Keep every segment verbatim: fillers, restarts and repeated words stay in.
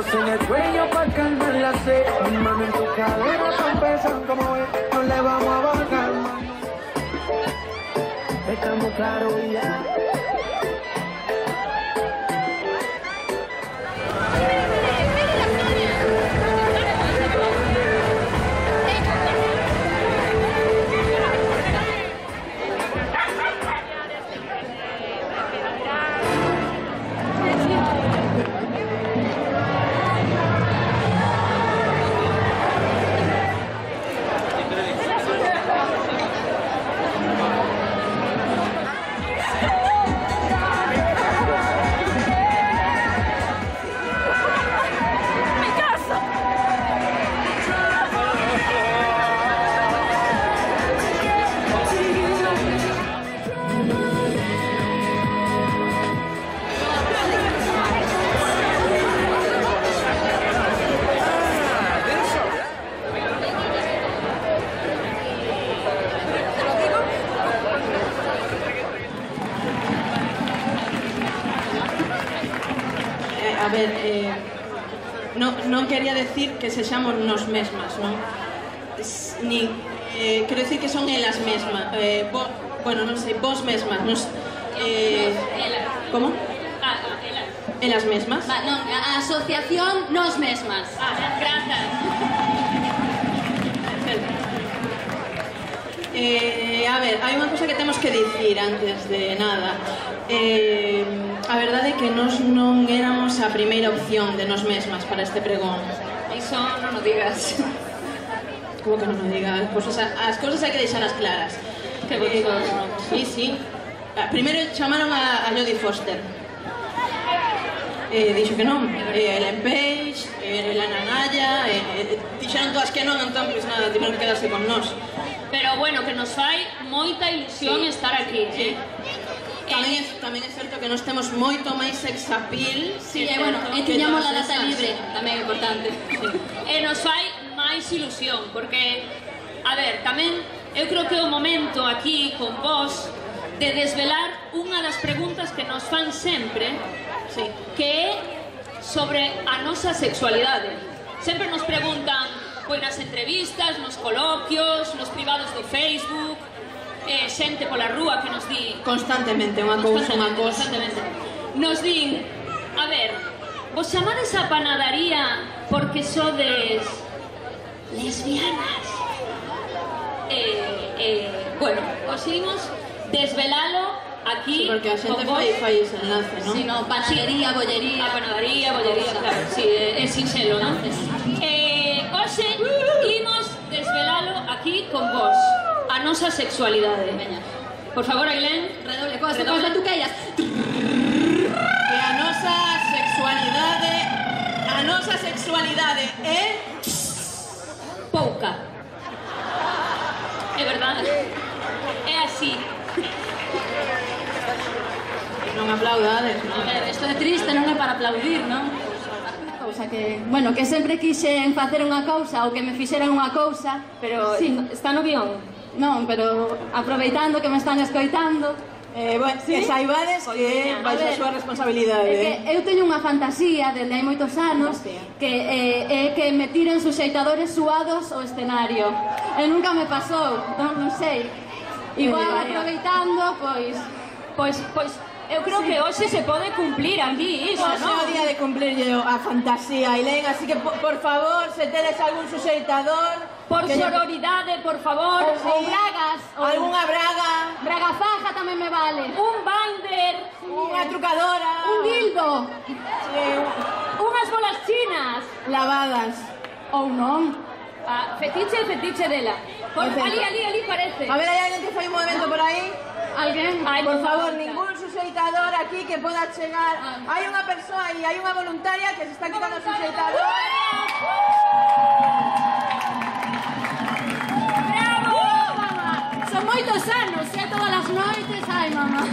Besos en el cuello pa' calmar la sed. Mami, en tu cadera tan pesan como es. No le vamos a bajar, mami. Estamos claros y ya. A ver, eh, no, non quería decir que sexamos nos mesmas, non? Ni, eh, quero decir que son elas mesmas, eh, bo, bueno, non sei, vos mesmas, nos, eh, como? Ah, elas. Elas mesmas? Va, non, a asociación nos mesmas. Ah, grazas. Eh, a ver, hai unha cosa que temos que dicir antes de nada. Eh, a verdade é que nós non éramos a primeira opción de nós mesmas para este pregón. Iso non o digas. Como que non o digas? Pois pues, as cousas hai que deixalas claras. Que bochorno. Eh, sí, sí. Primeiro chamaron a, a Jodie Foster. Eh, dixo que non. Eh, Ellen Page, eh, Elena Naya, eh, eh, dixeron todas que non, entón, pois nada, tiveron que quedarse con nós. Pero bueno, que nos fai moita ilusión sí. estar aquí, sí. eh? Tamén é, tamén é certo que nos temos moito máis sex appeal. Sí, e bueno, e tiñamos a data libre, tamén é importante. Sí. E nos fai máis ilusión, porque, a ver, tamén eu creo que é o momento aquí con vos de desvelar unha das preguntas que nos fan sempre, sí, que é sobre a nosa sexualidade. Sempre nos preguntan, pois nas entrevistas, nos coloquios, nos privados do Facebook, eh, xente pola rúa que nos di constantemente unha cousa, unha cousa. Constantemente. Nos din, a ver, vos chamades a panadaría porque sodes lesbianas. Eh, eh, bueno, conseguimos desvelalo aquí. Sí, porque a xente fai, fai ese enlace, non? Sí, no, panadería, sí, bollería. A panadería, bollería, claro, sí, é, é sinxelo, non? Eh, hoxe imos desvelalo aquí con vos. A nosa sexualidade. Veña. Por favor, Ailén, redoble, coas coas de tu queiras. Que a nosa sexualidade, a nosa sexualidade é pouca. É verdade. É así. Non aplaudades, non? A ver, isto é triste, non é para aplaudir, non? Cousa que, bueno, que sempre quixen facer unha cousa ou que me fixeran unha cousa, pero sí, está no guión. Non, pero aproveitando que me están escoitando, eh, bueno, sí? Que saibades que é baixo a súa responsabilidade. É que eu teño unha fantasía desde hai moitos anos que eh, é que me tiren suxeitadores suados ao escenario. E nunca me pasou, non, non sei. Igual aproveitando, pois pois pois eu creo sí. que hoxe se pode cumplir aquí iso, non? Hoxe é o día de cumplir a fantasía, Ailén, así que por, por favor, se tedes algún suxeitador, por sororidade, por favor, sí. ou bragas, ou algunha braga, braga faja tamén me vale, un binder, unha trucadora, un dildo, sí. unhas bolas chinas lavadas, ou non. Ah, fetiche, fetiche dela. Por, ali, ali, ali parece. A ver, hai alguén que fai un movimento por aí? Alguén? Ay, por favor, ningún suxeitador aquí que poda chegar. Ah. Hai unha persoa aí, hai unha voluntaria que se está quitando o suxeitador. ¡Bravo! Mamá, son moitos anos, e todas as noites, ai, mamá.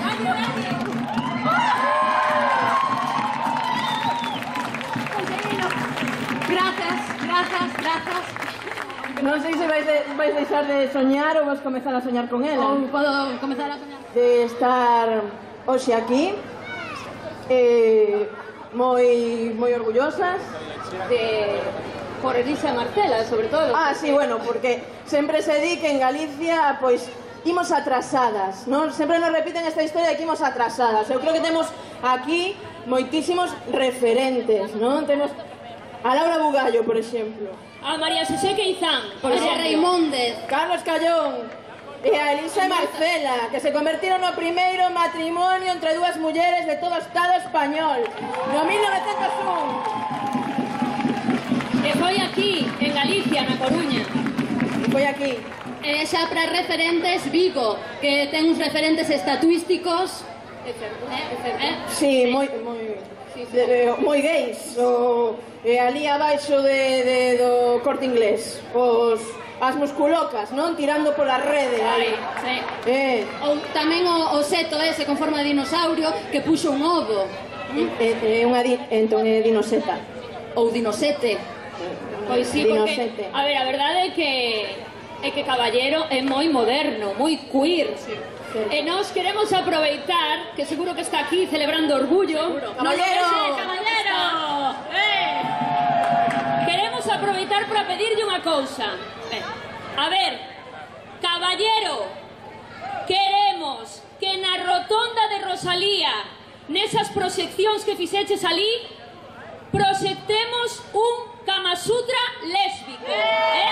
Grazas, grazas, grazas. Non sei se vais, de, vais deixar de soñar ou vais comezar a soñar con ela. Ou podo comezar a soñar. De estar hoxe aquí. Eh, moi moi orgullosas De... Por Elisa e Marcela, sobre todo. Ah, sí, bueno, porque sempre se di que en Galicia, pois, imos atrasadas, non? Sempre nos repiten esta historia de que imos atrasadas. Eu creo que temos aquí moitísimos referentes, non? Temos a Laura Bugallo, por exemplo. A María Xosé Queizán. Por ese Raimóndez. Carlos Callón. E a Elisa e Marcela, que se convertiron no primeiro matrimonio entre dúas mulleres de todo o Estado español, no mil novecentos un. E foi aquí, en Galicia, na Coruña. Foi aquí. E xa para referentes, Vigo, que ten uns referentes estatuísticos. Eh, eh, Sí, moi, moi, de, moi gays. O, e ali abaixo de, de, do Corte Inglés. Os, as musculocas, non? Tirando pola rede. Ai, Ali. sí. Eh, Ou tamén o, o seto ese con forma de dinosaurio que puxo un ovo. é, é unha di, entón é dinoseta. Ou dinosete. Pois sí, porque, Dinosete. a ver, a verdade é que é que Caballero é moi moderno, moi queer. Sí. E nós queremos aproveitar, que seguro que está aquí celebrando orgullo. Caballero! No, no, Caballero! Eh. Queremos aproveitar para pedirlle unha cousa. Eh. A ver, Caballero, queremos que na rotonda de Rosalía, nesas proxeccións que fixeches ali, proxectemos un Kama Sutra lésbico. Eh?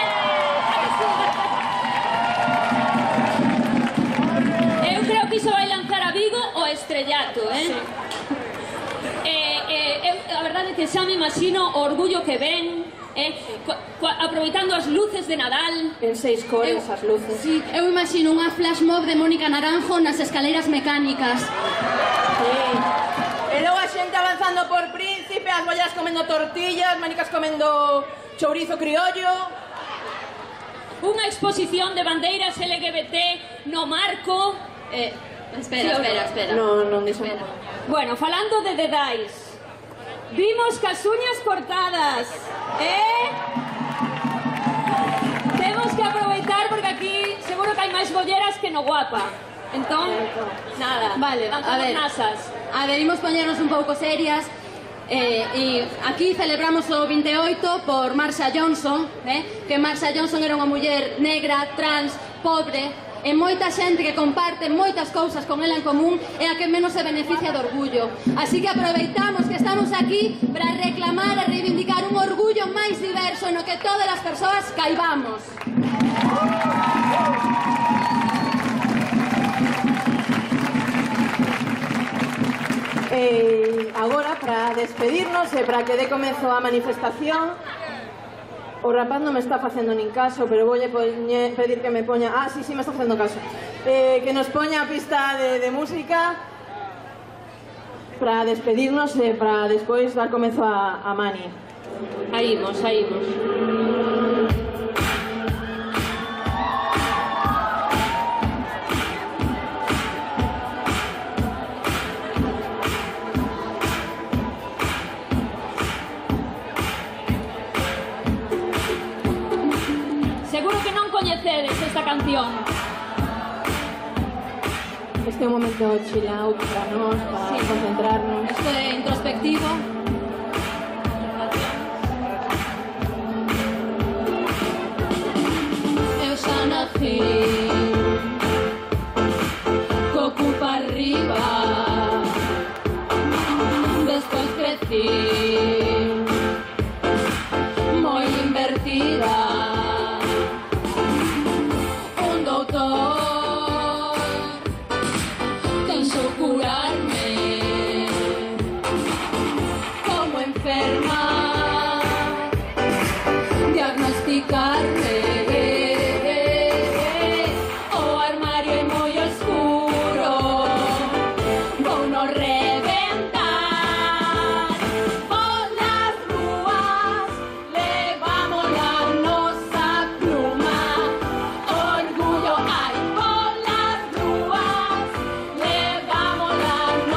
Eu creo que iso vai lanzar a Vigo o estrellato, eh? Sí. Eh, eh, eu, a verdade é que xa me imagino o orgullo que ven, eh? Aproveitando as luces de Nadal. En seis cores Eu- as luces. Sí, eu imagino unha flash mob de Mónica Naranjo nas escaleras mecánicas. Sí. E logo a xente avanzando por Príncipe, as bollas comendo tortillas, manicas comendo chourizo criollo. Unha exposición de bandeiras L G B T no marco. Eh, espera, espera, espera. Non, non dixo Espera. Bueno, falando de dedais, vimos cas uñas cortadas, eh? Temos que aproveitar porque aquí seguro que hai máis bolleras que no Guapa. Entón, nada, Vale, a lanzamos ver. nasas. A ver, imos poñernos un pouco serias. Eh, e aquí celebramos o vinte e oito por Marsha Johnson, eh? Que Marsha Johnson era unha muller negra, trans, pobre, e moita xente que comparte moitas cousas con ela en común é a que menos se beneficia do orgullo. Así que aproveitamos que estamos aquí para reclamar e reivindicar un orgullo máis diverso no que todas as persoas caibamos. Eh, agora, para despedirnos e para que dé comezo a manifestación, o rapaz non me está facendo nin caso, pero voulle poñe, pedir que me poña... Ah, sí, sí, me está facendo caso. Eh, que nos poña a pista de, de música para despedirnos e para despois dar comezo a, a Mani. Aí imos, aí imos. Seguro que non coñecedes esta canción. Este é un momento chill out para nós, para Sí. concentrarnos. Isto é introspectivo. Eu xa nací co cu pa arriba, despois crecí moi invertida. Un doutor quixo curarme como enferma, diagnosticarme. O armario é moi oscuro, vou no reventar. Polas rúas levamos a nosa pluma. Orgullo hai polas rúas, levamos a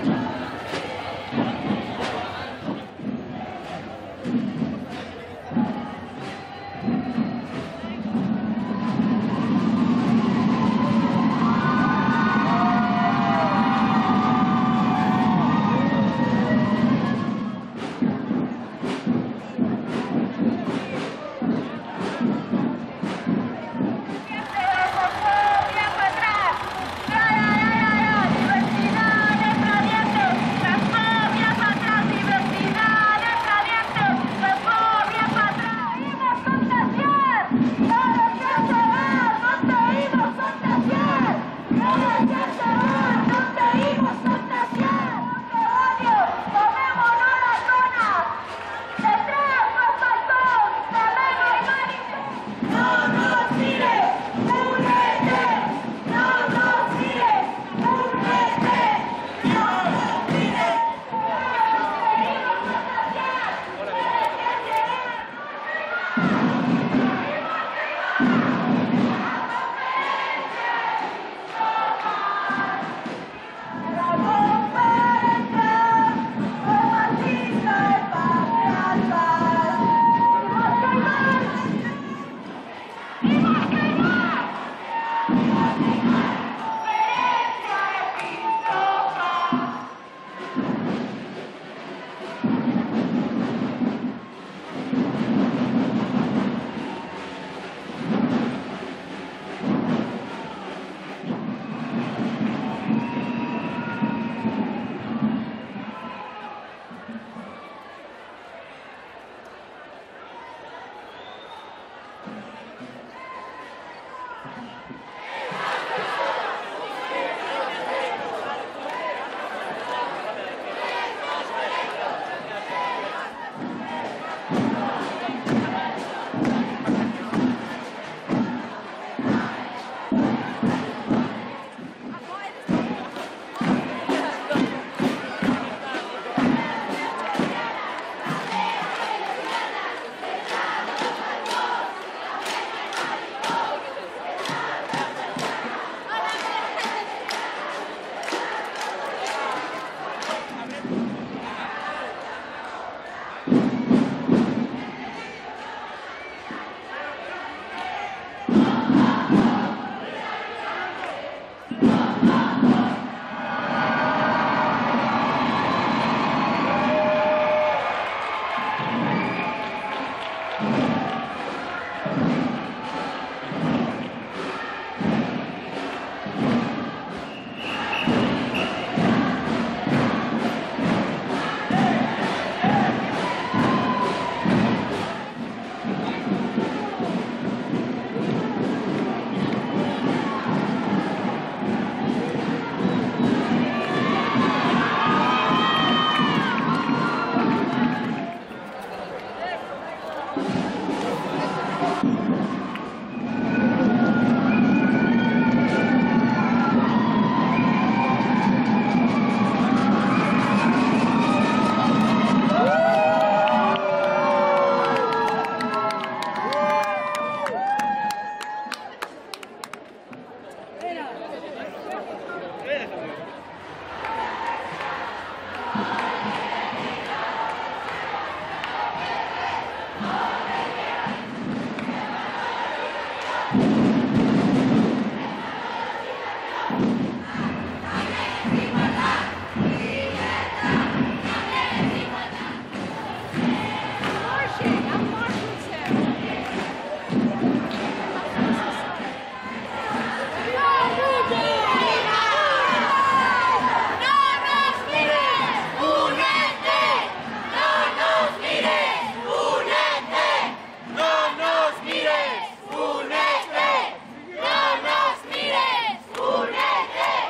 ¡Únete! ¡No nos mires! ¡Únete!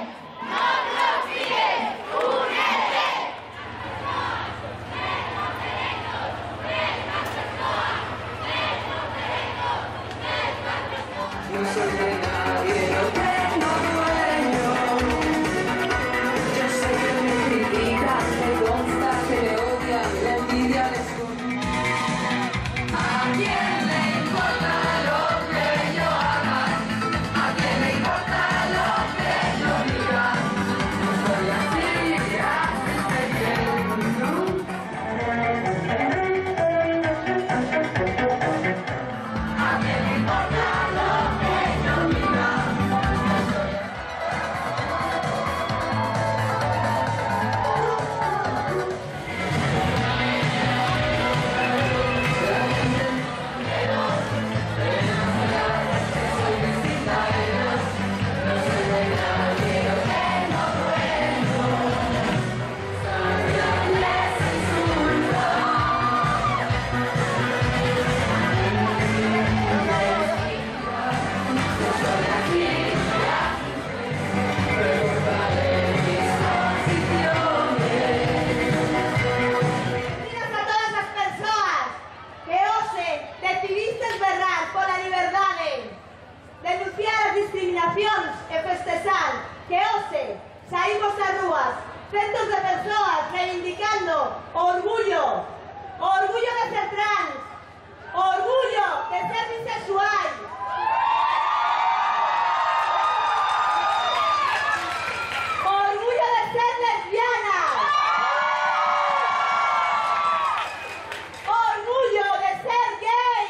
centos de persoas reivindicando o orgullo, o orgullo de ser trans, o orgullo de ser bisexual, o orgullo de ser lesbiana, o orgullo de ser gay,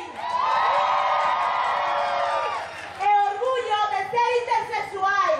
e orgullo de ser intersexual.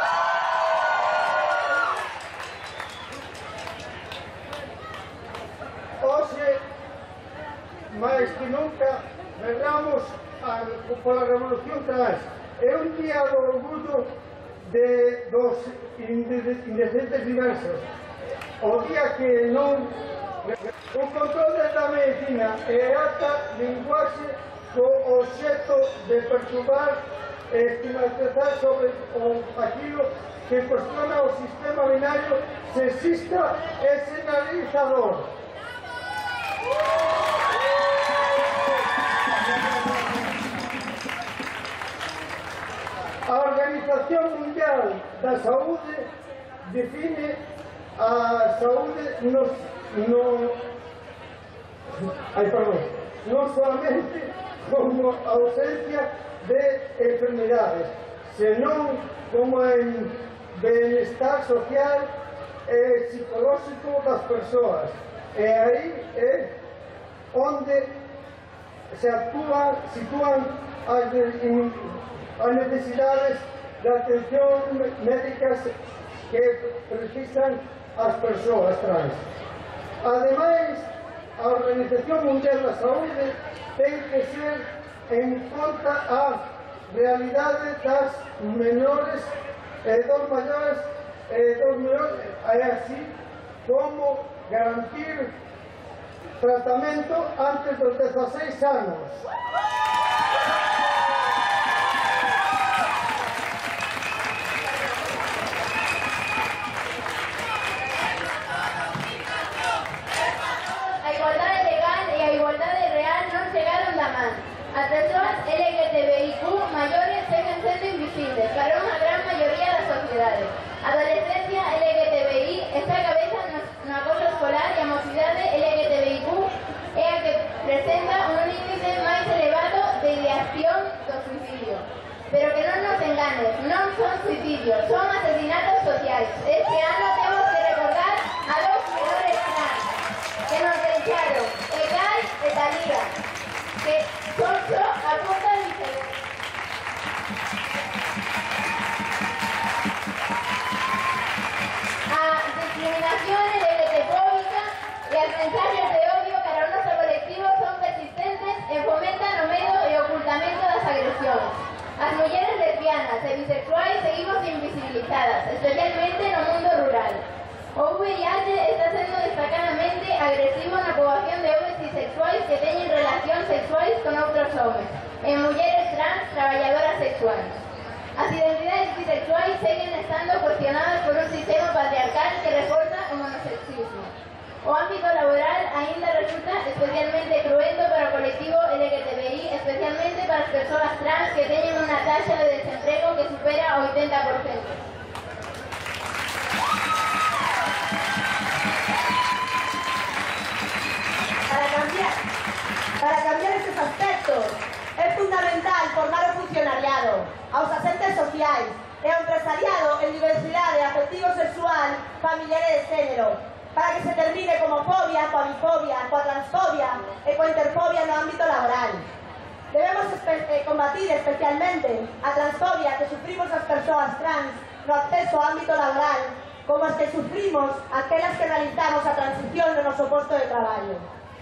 Hoxe, máis que nunca, celebramos pola Revolución Trans. É un día do orgullo de, dos indecentes diversos. O día que non o control da medicina e ata linguaxe co obxecto de perturbar e estigmatizar sobre o aquilo que cuestiona o sistema binario sexista e generalizador. A Organización Mundial da Saúde define a saúde nos, no, ay, perdón, non solamente como a ausencia de enfermedades, senón como en bienestar social e psicolóxico das persoas. E aí é onde se actúan, sitúan as, as necesidades de atención médicas que precisan as persoas trans. Ademais, a Organización Mundial da Saúde ten que ser en conta a realidade das menores e dos maiores e dos menores, e así como garantir tratamento antes dos dezaseis anos. A igualdade legal e a igualdade real non chegaron da man. As persoas L G T B I Q maiores seguen sendo invisibles para unha gran maioría da sociedade. A adolescencia L G T B I está a cabeza no, no acoso escolar e a mocidade L G T B I Q é a que presenta un índice máis elevado de ideación do suicidio. Pero que non nos enganes, non son suicidios, son asesinatos sociais. Este ano temos que recordar a dos menores trans que nos deixaron, Egai e Talía, que son só a punta de iceberg. A discriminación LGTBóbica e as mensaxes de odio cara ao noso colectivo son persistentes e fomentan o medo e o ocultamento das agresións. As mulleres lesbianas e bisexuais seguimos invisibilizadas, especialmente no mundo rural. O V I H está sendo destacadamente agresivo na poboación de homes bisexuais que teñen relacións sexuais con outros homes, e mulleres trans traballadoras sexuais. As identidades bisexuais seguen estando cuestionadas por un sistema patriarcal que reforza o monosexismo. O ámbito laboral aínda resulta especialmente cruento para o colectivo L G T B I, especialmente para as persoas trans que teñen unha taxa de desemprego que supera o oitenta por cento. Para cambiar, para cambiar estes aspectos é fundamental formar o funcionariado, aos agentes sociais e ao empresariado en diversidade afectivo-sexual, familiar e de género, para que se termine con homofobia, coa bifobia, coa transfobia e coa interfobia no ámbito laboral. Debemos espe eh, combatir especialmente a transfobia que sufrimos as persoas trans no acceso ao ámbito laboral, como as que sufrimos aquelas que realizamos a transición do noso posto de traballo.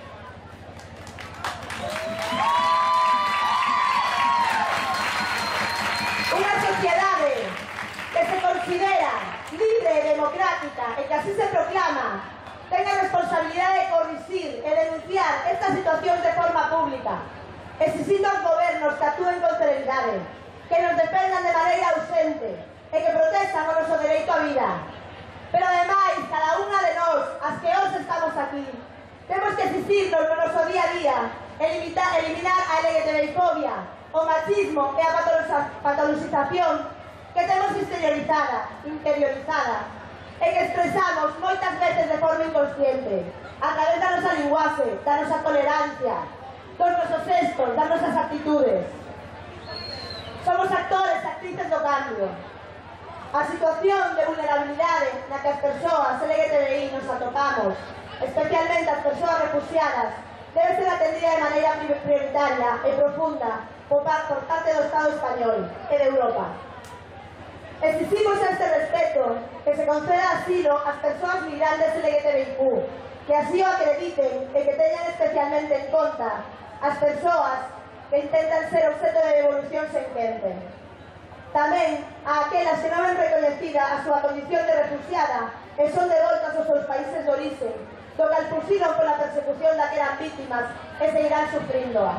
Unha sociedade que se considera libre e democrática e que así se proclama ten a responsabilidade de corrixir e denunciar estas situacións de forma pública, exigindo aos gobernos que actúen con celeridade, que nos defendan de maneira ausente e que protestan o noso dereito á vida. Pero ademais, cada unha de nós, as que hoxe estamos aquí, temos que exigirnos no noso día a día eliminar, eliminar a LGTBI-fobia, o machismo e a patologización que temos interiorizada, interiorizada e que expresamos moitas veces de forma inconsciente, a través da nosa linguaxe, da nosa tolerancia, dos nosos gestos, das nosas actitudes. Somos actores e actrices do cambio. A situación de vulnerabilidade na que as persoas L G T B I nos atopamos, especialmente as persoas refugiadas, debe ser atendida de maneira prioritaria e profunda por parte do Estado español e de Europa. Exigimos a este respecto que se conceda asilo ás persoas migrantes L G T B I Q, que así o acrediten e que teñan especialmente en conta as persoas que intentan ser obxeto de devolución sen quente. Tamén a aquelas que non ven recoñecida a súa condición de refugiada e son devoltas aos seus países de orixe, do que expulsiron pola persecución da que eran vítimas e seguirán sufríndoa.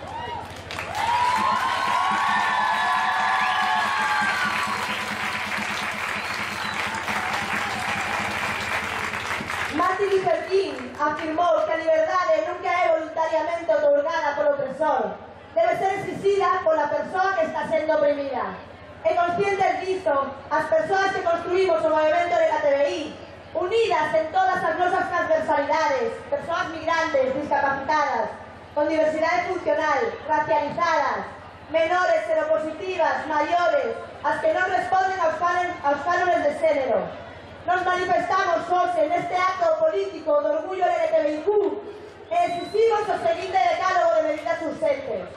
Martin Luther King afirmou que a liberdade nunca é voluntariamente otorgada polo opresor, debe ser exigida pola persoa que está sendo oprimida. E conscientes disto, as persoas que construímos o movimento L G T B I, unidas en todas as nosas transversalidades, persoas migrantes, discapacitadas, con diversidade funcional, racializadas, menores, seropositivas, maiores, as que non responden aos, aos cánones de xénero. Nos manifestamos hoxe neste acto político do orgullo L G T B I Q e exigimos o seguinte decálogo de medidas urgentes.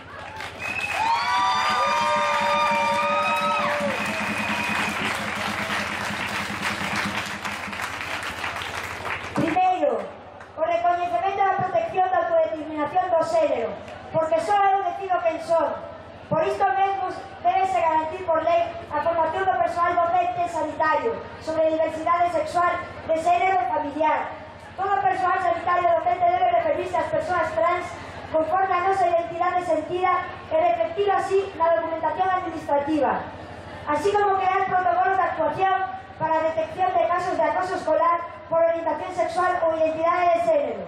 Primeiro, o recoñecemento da protección da autodeterminación do xénero, porque só eu decido quen son. Por isto mesmo, débese garantir por lei a formación do persoal docente sanitario sobre diversidade sexual, de xénero e familiar. Todo persoal sanitario docente debe referirse ás persoas trans conforme a nosa identidade sentida e reflectir así na documentación administrativa, así como crear protocolos de actuación para a detección de casos de acoso escolar por orientación sexual ou identidade de xénero.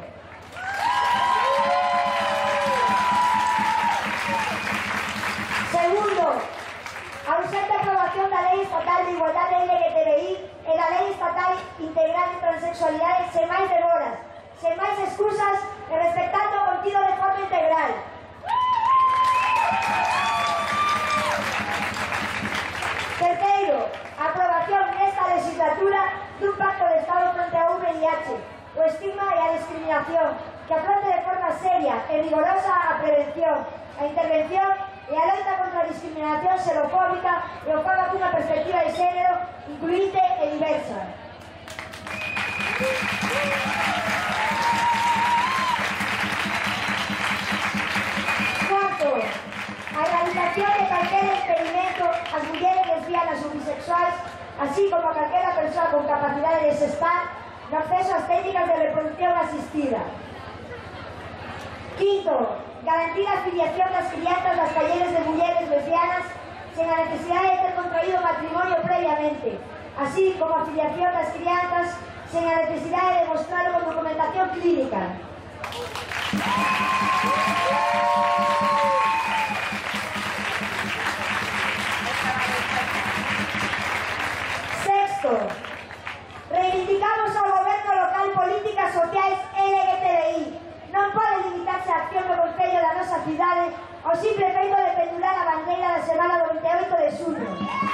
Segundo, a urgente aprobación da Lei Estatal de Igualdade L G T B I e da Lei Estatal Integral de Transexualidade sen máis demoras, sen máis excusas e respectando o contido de forma integral. Terceiro, a aprobación nesta legislatura dun pacto de Estado fronte ao V I H, o estigma e a discriminación, que afronte de forma seria e rigorosa a prevención, a intervención e a loita contra a discriminación xerofóbica e o faga cunha perspectiva de xénero incluinte e diversa. Cuarto, a erradicación de calquer experimento ás mulleres lesbianas ou bisexuais, así como a calquera persoa con capacidade de xestar, no acceso ás técnicas de reproducción asistida. Quinto, garantir a afiliación das crianzas das talleres de mulleres lesbianas sen a necesidade de ter contraído matrimonio previamente, así como a afiliación das crianzas sen a necesidade de mostrarlo con documentación clínica. Sexto, reivindicamos ao goberno local políticas sociais L G T B I. Non pode limitarse a acción do Concello da nosa cidade ao simple feito de pendurar a bandeira da semana do vinte e oito de xullo.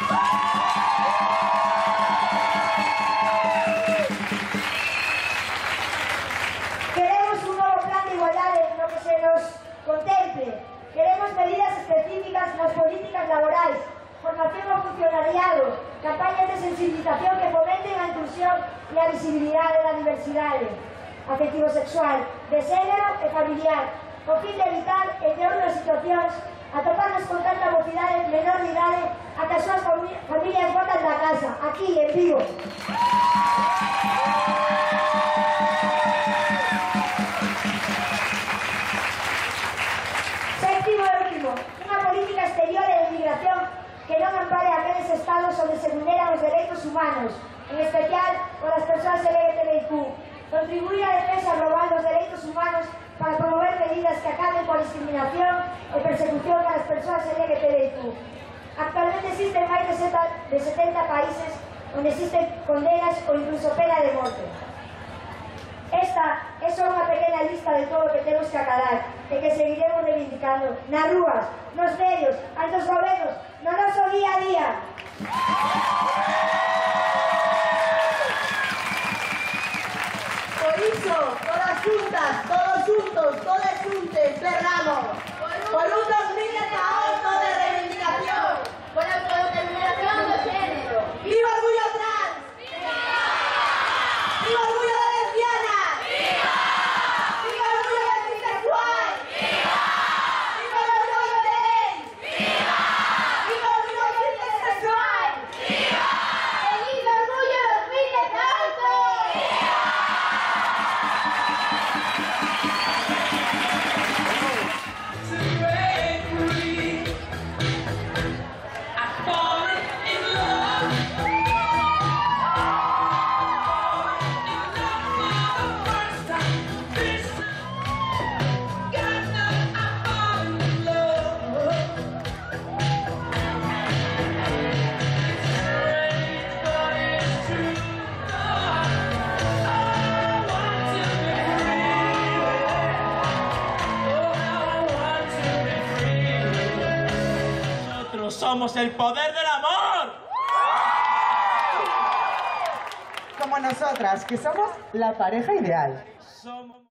Queremos un novo plan de igualdade no que se nos contemple. Queremos medidas específicas nas políticas laborais, formación ao funcionariado, campañas de sensibilización que fomenten a inclusión e a visibilidade da diversidade afectivo-sexual, de xénero e familiar, co fin de evitar, entre outras situacións, atoparnos con tanta mocidade menor de idade a que as súas familias botan da casa, aquí, en Vigo. Séptimo e último, unha política exterior e de migración que non ampare a aqueles estados onde se vulneran os dereitos humanos, en especial por as persoas L G T B I Q. Contribuir á defensa global dos dereitos humanos para promover medidas que acaben coa discriminación e persecución das persoas L G T B I Q. Actualmente existen máis de setenta países onde existen condenas ou incluso pena de morte. Esta é só unha pequena lista de todo o que temos que acalar e que seguiremos reivindicando nas rúas, nos medios, ante os gobernos, no noso día a día. Por iso, todas juntas, todos juntos, todas juntes, berramos por un dos mil dieciocho de reivindicación, por la autodeterminación do género. ¡Viva Orgullo Trans! ¡Viva! ¡Viva Orgullo de Lesbianas! ¡Viva! ¡Viva Orgullo de Bisexual! ¡Viva! ¡Viva Orgullo de Gays! ¡Viva! ¡Viva Orgullo de Intersexual! ¡Viva! ¡Feliz Orgullo dos mil dieciocho! Somos el poder del amor. Como nosotras, que somos la pareja ideal. Somos